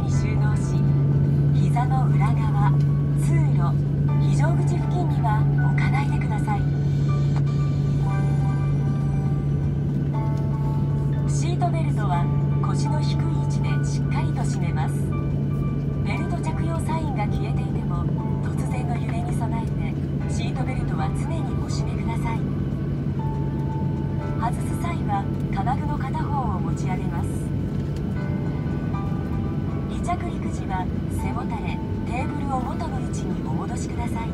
に収納し、膝の裏側、通路、非常口付近には置かないでください。シートベルトは腰の低い位置でしっかりと締めます。ベルト着用サインが消えていても突然の揺れに備えてシートベルトは常にお締めください。外す際は金具の片方を持ち上げます。離着陸時は背もたれ、テーブルを元の位置にお戻しください。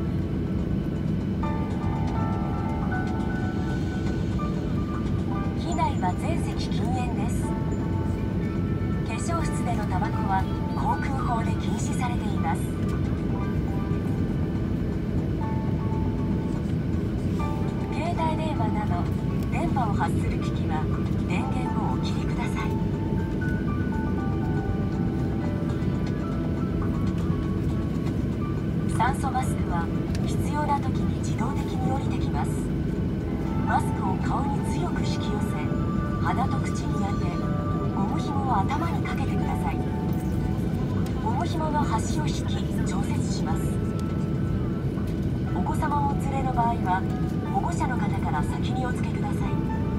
機内は全席禁煙です。化粧室でのタバコは航空法で禁止されています。携帯電話など電波を発する機器は電源をお切りください。酸素マスクは必要な時に自動的に降りてきます。マスクを顔に強く引き寄せ、鼻と口に当て、ゴム紐を頭にかけてください。ゴム紐の端を引き調節します。お子様をお連れの場合は保護者の方から先にお付けください。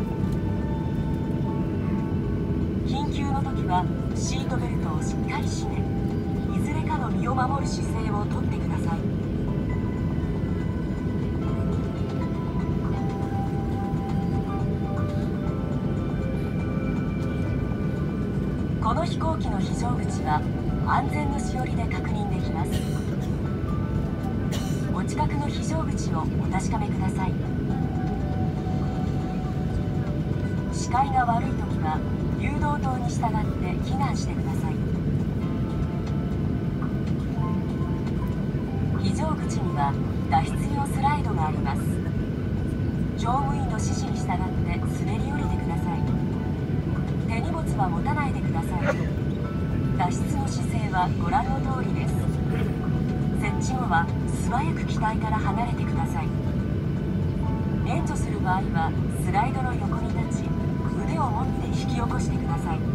緊急の時はシートベルトをしっかり締め、いずれかの身を守る姿勢をとってください。この飛行機の非常口は安全のしおりで確認できます。お近くの非常口をお確かめください。視界が悪いときは誘導灯に従って避難してください。非常口には脱出用スライドがあります。乗務員の指示に従って滑り降りてください。手荷物は持たないでください。脱出の姿勢はご覧の通りです。設置後は素早く機体から離れてください。援助する場合はスライドの横に立ち、腕を持って引き起こしてください。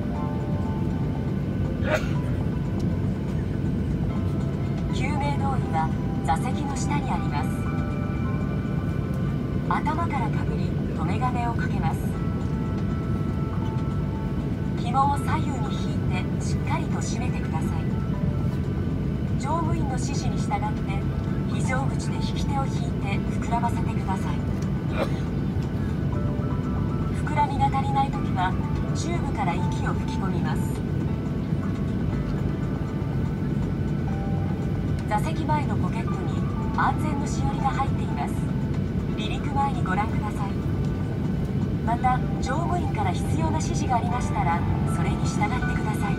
救命胴衣は座席の下にあります。頭からかぶり留め金をかけます。紐を左右に引いてしっかりと締めてください。乗務員の指示に従って非常口で引き手を引いて膨らませてください。膨らみが足りないときはチューブから息を吹き込みます。座席前のポケットに安全のしおりが入っています。離陸前にご覧ください。また乗務員から必要な指示がありましたらそれに従ってください。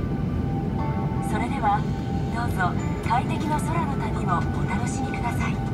それではどうぞ快適な空の旅をお楽しみください。